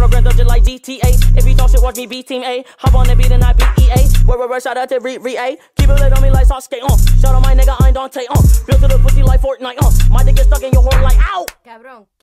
Grand Theft just like GTA. If you talk shit, watch me be Team A. Hop on the beat and I beat EA. Where shout out to Re-A. Keep it lit on me like Sasuke, Shout out my nigga, I ain't Dante, Built to the pussy like Fortnite, My dick get stuck in your horn like, ow! Cabrón.